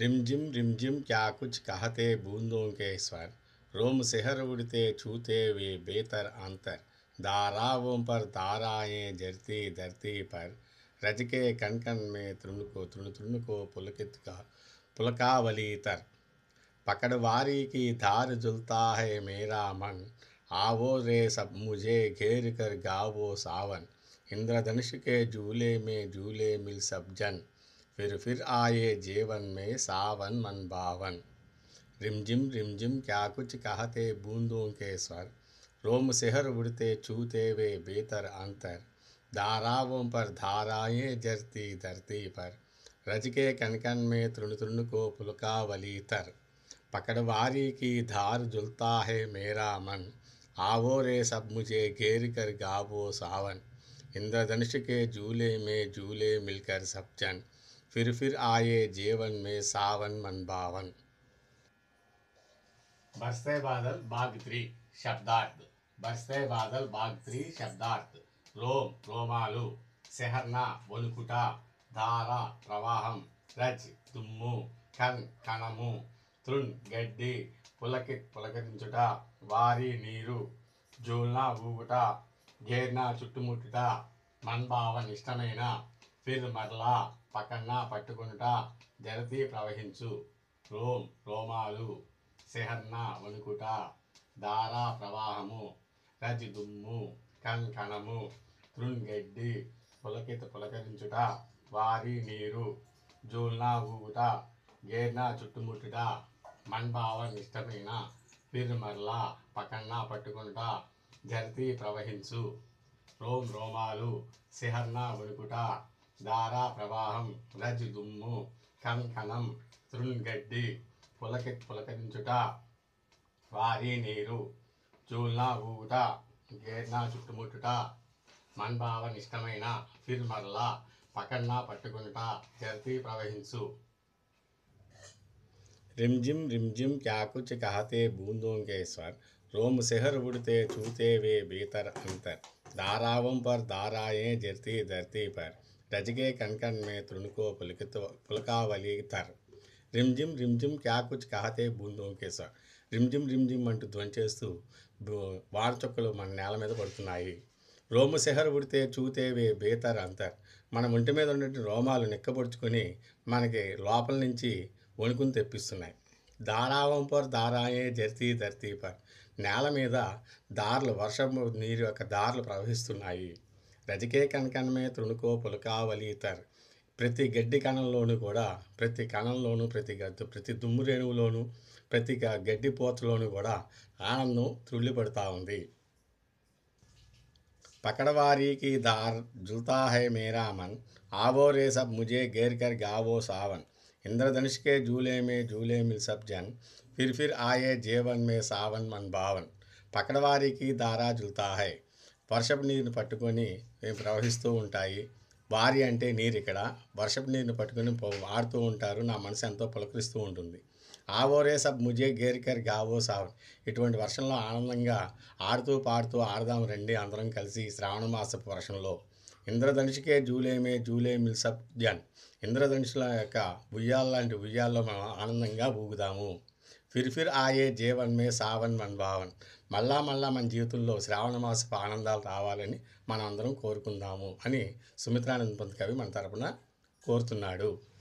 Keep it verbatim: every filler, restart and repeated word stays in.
रिमझिम रिमझिम क्या कुछ कहते बूंदों के स्वर, रोम शहर उड़ते छूते वे बेतर अंतर, धाराओं पर धाराएं झरती धरती पर, रज के कण कण में तृण को तृण तृण को पुलकित का पुलकावली तर, पकड़वारी की धार झुलता है मेरा मन, आवो रे सब मुझे घेर कर गावो सावन, इंद्रधनुष के झूले में झूले मिल सब जन, फिर फिर आए जीवन में सावन मन भावन। रिमझिम रिमझिम क्या कुछ कहते बूंदों के स्वर, रोम शहर उड़ते छूते वे बेतर अंतर, धाराओं पर धाराएं झरती धरती पर, रज के कण कण में तृण तृण को पुलकावली तर, पकड़वारी की धार झुलता है मेरा मन, आवो रे सब मुझे घेर कर गावो सावन, इंद्रधनुष के झूले में झूले मिलकर सब जन, फिर फिर आए जीवन में सावन मन भावन। बरसते बादल भाग थ्री शब्दार्थ। बरसते बादल भाग थ्री शब्दार्थ। रोम రోమాలు, సెహర్న వణుకుట, ధార ప్రవాహం, రజ్ దుమ్ము, కన్ కణము, తృణ్ గడ్డి, పులకిత్ పులకరించుట, వారి నీరు, జూల్న ఊగుట, ఘేర్న చుట్టుముట్టుట, మన్భావన్ ఇష్టమైన, ఫిర్ మరలా పక్కన పట్టుకొనుట, జరతి ప్రవహించు, రోమ్ రోమాలు, సెహర్న వణుకుట, ధార ప్రవాహము, రజ్ దుమ్ము, కన్ కణము, తృణ్ గడ్డి, పులకిత పులకరించుట, వారి నీరు, జూల్న ఊగుట, గేర్న చుట్టుముట్టుట, మన్భావన్ ఇష్టమైన, ఫిర్ మరలా పక్కన పట్టుకొనుట, జరతి ప్రవహించు, రోమ్ రోమాలు, సెహర్న వణుకుట, ధార ప్రవాహం, రజ్ దుమ్ము, కన్ కణం, తృణ్ గడ్డి, పులకిత్ పులకరించుట, వారి నీరు, జూల్న ఊగుట, గేర్న చుట్టుముట్టుట, మన్భావన్ ఇష్టమైన, ఫిర్ మరలా పక్కన పట్టుకొనుట, జరతి ప్రవహించు। रिमझिम रिमझिम क्या कुछ कहते बूंदों के स्वर, रोम शहर उड़ते छूते वे भीतर अंतर, धाराओं पर धाराएं झरती धरती पर, रज के कण कण में तृण को पुलकित पुलकावली तर। रिमझिम रिमझिम क्या कुछ कहते बूंदों के स्वर, रिमझिम रिमझिम అంటూ ధ్వని చేస్తూ వాన చుక్కలు మన నేల మీద పడుతున్నాయి। రోమ శహర్ ఉడితే చూతే వే బేతర్ అంతర్, మన ఒంటి మీద ఉన్నటువంటి రోమాలు నిక్కబొడుచుకొని మనకి లోపల నుంచి వణుకుని తెప్పిస్తున్నాయి। దారావం పర్ దారాయే జర్తీ ధర్తీ పర్, నేల మీద దారులు వర్షం నీరు యొక్క దారులు ప్రవహిస్తున్నాయి। రజకే కణకణమే తృణుకో పులకావలి తర్, ప్రతి గడ్డి కణంలోనూ కూడా ప్రతి కణంలోనూ ప్రతి గద్దు ప్రతి దుమ్ము రేణువులోనూ ప్రతి గడ్డి పోతలోనూ కూడా ఆనందం త్రుళ్ళిపడుతూ ఉంది। पकड़वारी की धार झुलता है मेरा मन, आवो रे सब मुझे घेर कर गावो सावन, इंद्रधनुष के झूले में झूले मिल सब जन, फिर फिर आए जीवन में सावन मन भावन। పకడవారికి దారా జుల్తా హై, వర్షపు నీరుని పట్టుకొని ప్రవహిస్తూ ఉంటాయి। వారి అంటే నీరు, ఇక్కడ వర్షపు నీరుని పట్టుకొని ఆడుతూ ఉంటారు, నా మనసు ఎంతో పులకరిస్తూ ఉంటుంది। ఆవోరే సబ్ ముజే గేర్ కర్ గావో సావన్, ఇటువంటి వర్షంలో ఆనందంగా ఆడుతూ పాడుతూ ఆడదాం రండి అందరం కలిసి శ్రావణ మాసపు వర్షంలో। ఇంద్రధనుషుకే జూలేమే జూలే మిల్ సబ్ జన్, ఇంద్రధనుషుల యొక్క ఉయ్యాల లాంటి ఉయ్యాల్లో మనం ఆనందంగా ఊగుదాము। ఫిర్ ఫిర్ ఆయే జీవన్ మే సావన్ మన్ భావన్, మళ్ళా మళ్ళా మన జీవితంలో శ్రావణ మాసపు ఆనందాలు రావాలని మనం అందరం కోరుకుందాము అని సుమిత్రానంద పంత్ కవి మన తరపున కోరుతున్నాడు।